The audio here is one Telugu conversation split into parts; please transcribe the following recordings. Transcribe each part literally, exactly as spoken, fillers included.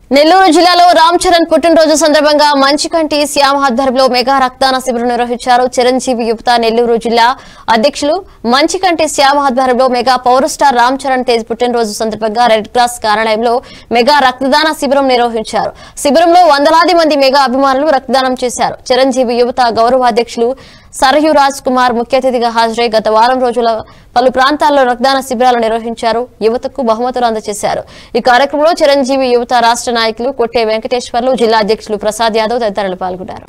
నెల్లూరు జిల్లాలో రామ్ చరణ్ పుట్టినరోజు సందర్భంగా మంచికంటి శ్యామ్ ఆధ్వర్యంలో మెగా రక్తదాన శిబిరం నిర్వహించారు. చిరంజీవి యువత నెల్లూరు జిల్లా అధ్యక్షులు మంచికంటి శ్యామ్ ఆధ్వర్యంలో mega power star Ram Charan Tej పుట్టినరోజు సందర్భంగా రెడ్ క్రాస్ కార్యాలయంలో మెగా రక్తదాన శిబిరం నిర్వహించారు. శిబిరంలో వందలాది మంది మెగా అభిమానులు రక్తదానం చేశారు. చిరంజీవి యువత గౌరవ అధ్యక్షులు సరయు రాజ్ కుమార్ ముఖ్య అతిథిగా హాజరై గత వారం రోజుల పలు ప్రాంతాల్లో రక్తదాన శిబిరాలు నిర్వహించారు. యువతకు బహుమతులు అందజేశారు. ఈ కార్యక్రమంలో చిరంజీవి యువత రాష్ట్ర నాయకులు కొట్టే వెంకటేశ్వర్లు, జిల్లా అధ్యక్షులు ప్రసాద్ యాదవ్ తదితరులు పాల్గొన్నారు.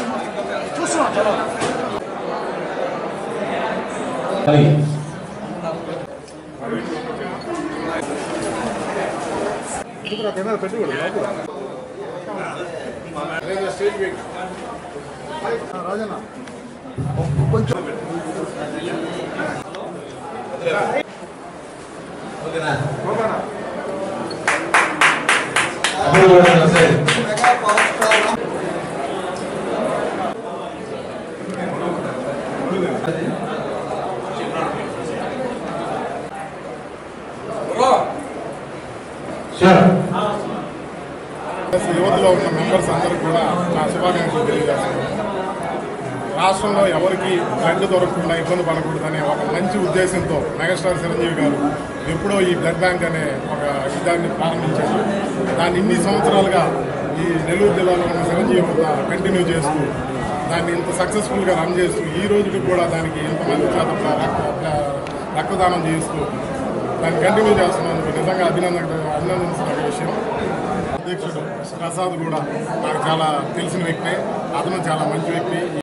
యువతలో ఉన్న మెంబర్స్ అందరూ కూడా నా శుభాకాంక్షలు తెలియజేస్తున్నాను. రాష్ట్రంలో ఎవరికి బ్లడ్ దొరకకుండా ఇబ్బంది పడకూడదనే ఒక మంచి ఉద్దేశంతో మెగాస్టార్ చిరంజీవి గారు ఎప్పుడో ఈ బ్లడ్ బ్యాంక్ అనే ఒక విధాన్ని ప్రారంభించారు. దాన్ని ఇన్ని సంవత్సరాలుగా ఈ నెల్లూరు జిల్లాలో ఉన్న చిరంజీవి కంటిన్యూ చేస్తూ దాన్ని ఇంత సక్సెస్ఫుల్గా రన్ చేస్తూ ఈ రోజుకి కూడా దానికి ఇంతమంది చేత రక్తదానం చేస్తూ దాన్ని కంటిన్యూ చేస్తున్నందుకు నిజంగా అభినందన అభినందించిన విషయం. అధ్యక్షుడు ప్రసాద్ కూడా నాకు చాలా తెలిసిన వ్యక్తే, అతను చాలా మంచి వ్యక్తి.